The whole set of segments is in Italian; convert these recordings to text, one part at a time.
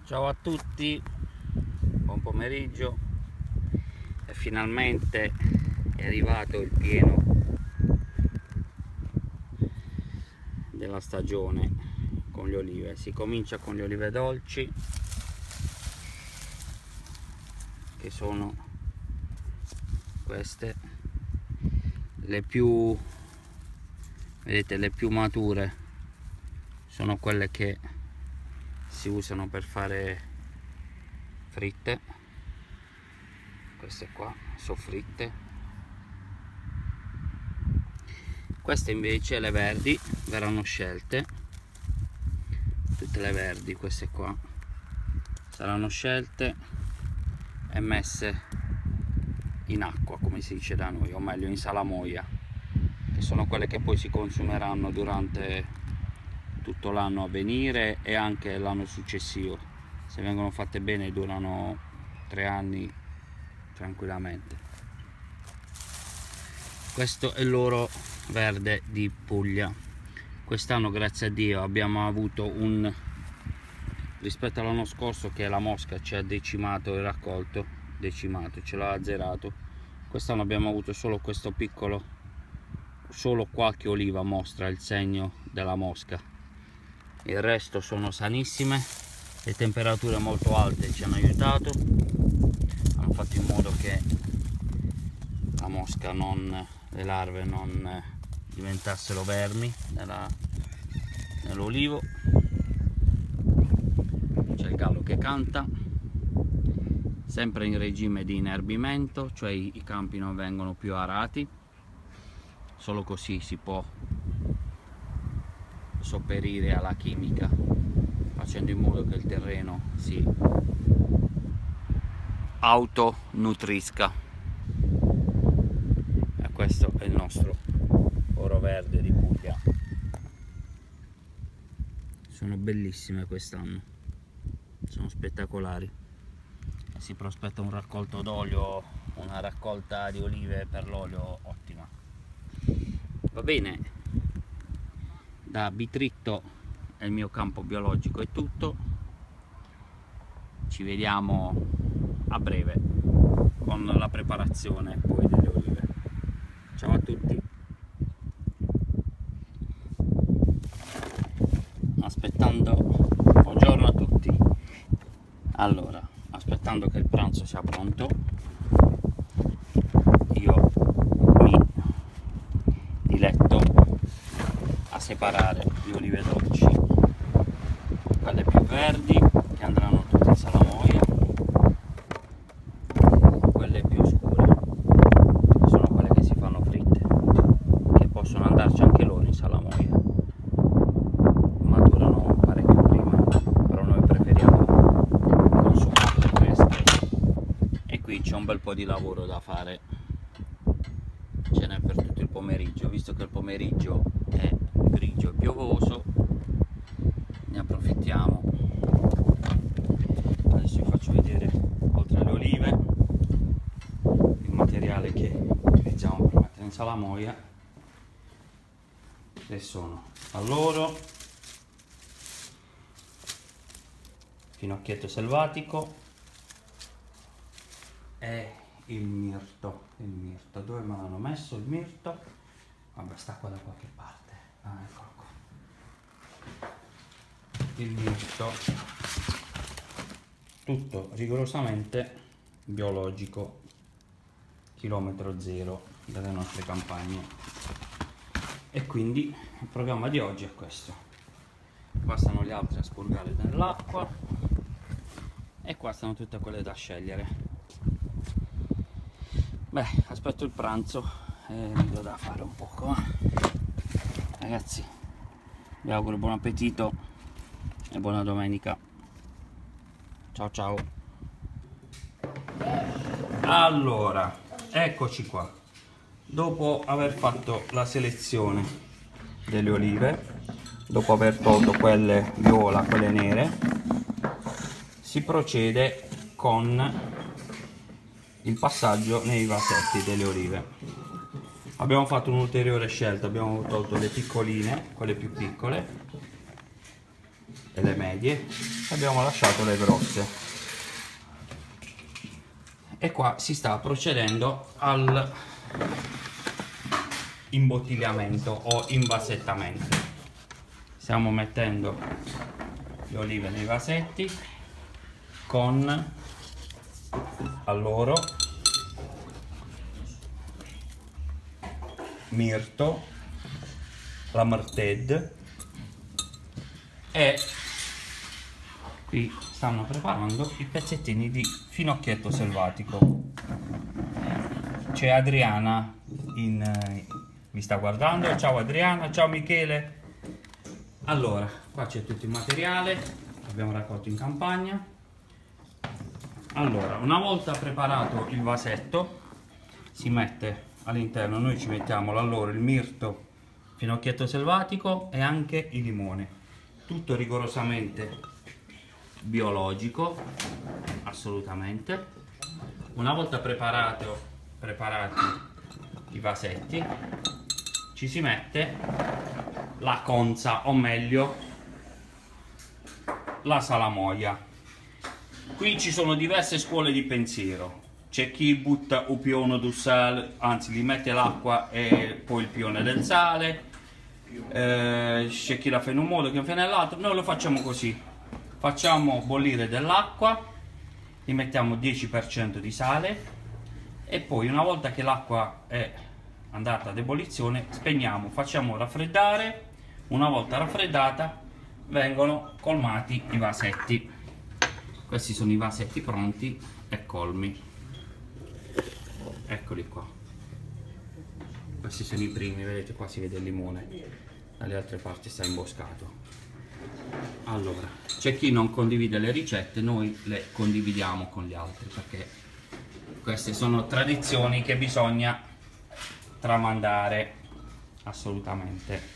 Ciao a tutti, buon pomeriggio. E finalmente è arrivato il pieno della stagione con le olive. Si comincia con le olive dolci, che sono queste, le più, vedete, le più mature sono quelle che si usano per fare fritte. Queste qua soffritte. Queste invece, le verdi, verranno scelte, tutte le verdi, queste qua saranno scelte e messe in acqua, come si dice da noi, o meglio in salamoia, che sono quelle che poi si consumeranno durante tutto l'anno a venire e anche l'anno successivo. Se vengono fatte bene durano 3 anni tranquillamente. Questo è l'oro verde di Puglia. Quest'anno, grazie a Dio, abbiamo avuto rispetto all'anno scorso, che la mosca ci ha decimato il raccolto, ce l'ha azzerato. Quest'anno abbiamo avuto solo questo piccolo, solo qualche oliva mostra il segno della mosca. Il resto sono sanissime. Le temperature molto alte ci hanno aiutato, hanno fatto in modo che la mosca le larve non diventassero vermi nell'olivo. C'è il gallo che canta, sempre in regime di inerbimento, cioè i campi non vengono più arati, solo così si può sopperire alla chimica, facendo in modo che il terreno si autonutrisca. E questo è il nostro oro verde di Puglia. Sono bellissime quest'anno, sono spettacolari. Si prospetta un raccolto d'olio, una raccolta di olive per l'olio ottima. Va bene, da Bitritto e il mio campo biologico è tutto. Ci vediamo a breve con la preparazione poi delle olive. Ciao a tutti. Buongiorno a tutti. Allora, aspettando che il pranzo sia pronto, io mi diletto a separare le olive dolci, quelle più verdi che andranno tutte in salamoia, quelle più scure che sono quelle che si fanno fritte, che possono andarci anche loro in salamoia, maturano parecchio prima, però noi preferiamo consumarle fresche. E qui c'è un bel po' di lavoro da fare, ce n'è per tutto il pomeriggio, visto che il pomeriggio è grigio e piovoso, ne approfittiamo. Adesso vi faccio vedere, oltre alle olive, il materiale che utilizziamo per mettere in salamoia, che sono alloro, finocchietto selvatico e il mirto. Dove me l'hanno messo il mirto? Vabbè, sta qua da qualche parte. Ah, eccolo qua. Il mirto, tutto rigorosamente biologico, chilometro zero dalle nostre campagne. E quindi il programma di oggi è questo. Qua stanno le altre a spurgare nell'acqua e qua stanno tutte quelle da scegliere. Beh, aspetto il pranzo e mi do da fare un poco. Ragazzi, vi auguro buon appetito e buona domenica. Ciao ciao. Allora, eccoci qua. Dopo aver fatto la selezione delle olive, dopo aver tolto quelle viola, quelle nere, si procede con il passaggio nei vasetti delle olive. Abbiamo fatto un'ulteriore scelta, abbiamo tolto le piccoline, quelle più piccole, e le medie, abbiamo lasciato le grosse, e qua si sta procedendo al imbottigliamento o invasettamento. Stiamo mettendo le olive nei vasetti con alloro, mirto, la marted, e qui stanno preparando i pezzettini di finocchietto selvatico. C'è Adriana mi sta guardando. Ciao Adriana, ciao Michele. Allora, qua c'è tutto il materiale, abbiamo raccolto in campagna. Allora, una volta preparato il vasetto, si mette all'interno, noi ci mettiamo l'alloro, il mirto, finocchietto selvatico e anche il limone. Tutto rigorosamente biologico, assolutamente. Una volta preparati i vasetti, ci si mette la conza, o meglio la salamoia. Qui ci sono diverse scuole di pensiero. C'è chi butta il pione del sale, anzi gli mette l'acqua e poi il pione del sale, c'è chi la fa in un modo, chi la fa nell'altro. Noi lo facciamo così: facciamo bollire dell'acqua, gli mettiamo 10% di sale e poi, una volta che l'acqua è andata ad ebollizione, spegniamo, facciamo raffreddare. Una volta raffreddata vengono colmati i vasetti. Questi sono i vasetti pronti e colmi, eccoli qua. Questi sono i primi, vedete qua si vede il limone, dalle altre parti sta imboscato. Allora, c'è chi non condivide le ricette, noi le condividiamo con gli altri, perché queste sono tradizioni che bisogna tramandare assolutamente.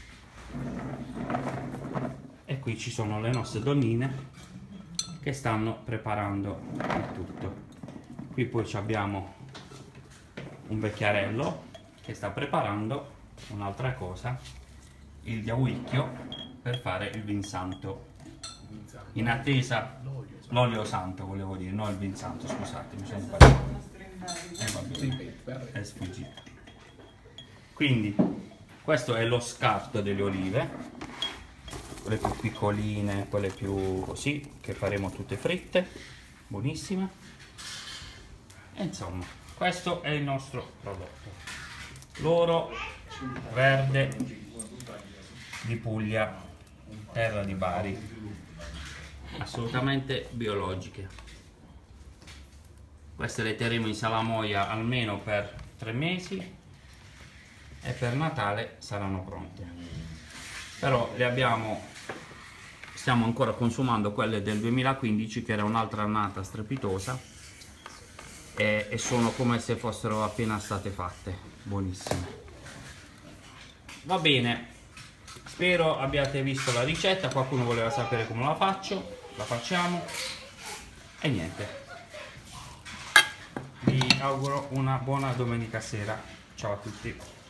E qui ci sono le nostre donnine che stanno preparando il tutto. Qui poi abbiamo un vecchiarello che sta preparando un'altra cosa, il diavuicchio, per fare il vin santo, in attesa l'olio santo, volevo dire, no il vin santo, scusate, mi sono sbagliato, è sfuggito. Quindi questo è lo scarto delle olive, quelle più piccoline, quelle più così, che faremo tutte fritte, buonissime. E insomma, questo è il nostro prodotto. L'oro verde di Puglia, terra di Bari, assolutamente biologiche. Queste le terremo in salamoia almeno per 3 mesi e per Natale saranno pronte. Però stiamo ancora consumando quelle del 2015, che era un'altra annata strepitosa, e sono come se fossero appena state fatte, buonissime. Va bene, spero abbiate visto la ricetta. Qualcuno voleva sapere come la faccio, la facciamo e niente. Vi auguro una buona domenica sera, ciao a tutti.